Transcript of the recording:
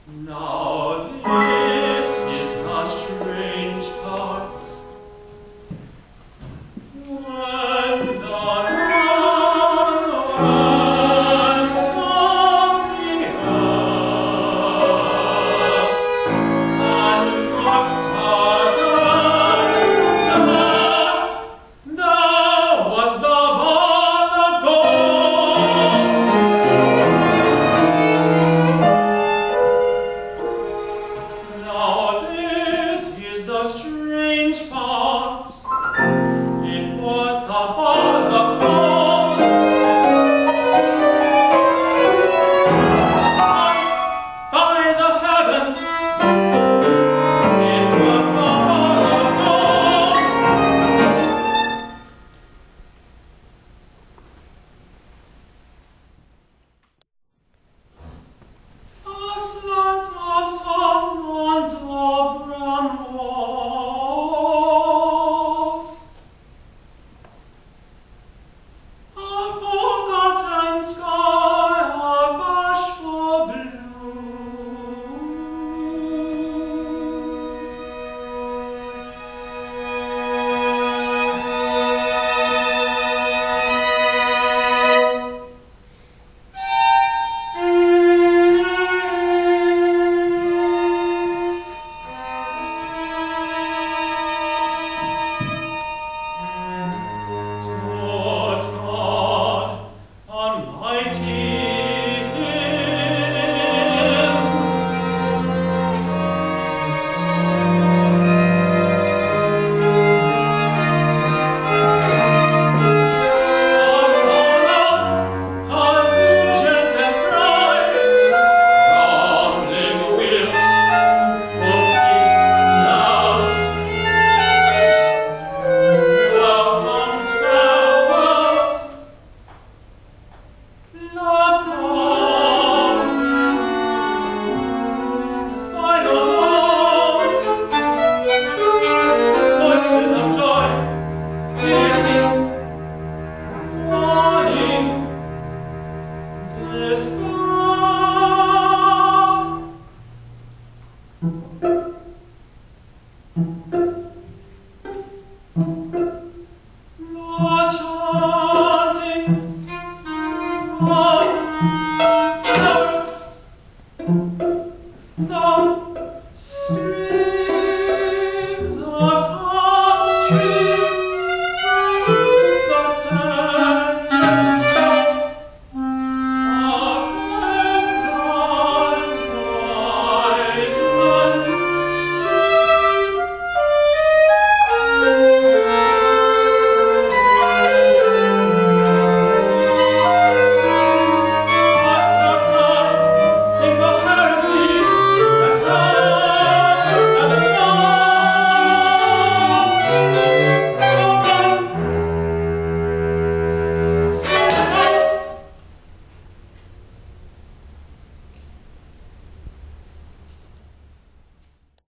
Now this is the strange part. When the man went on the earth and looked again, there was the bond of gold. Now this is the strange part. It was a bond of gold. By the heavens, it was a bond of gold. Aslant aslant dobram was, a forgotten sky of bashful blue. Lord God, Almighty Him, a solemn, collision emprise, rumbling wheels, hoofbeats and bells, welcomes, farewells, love calls, final walls, voices of joy, pity, warning, despair. Lord chanting, Lord, flowers, the street.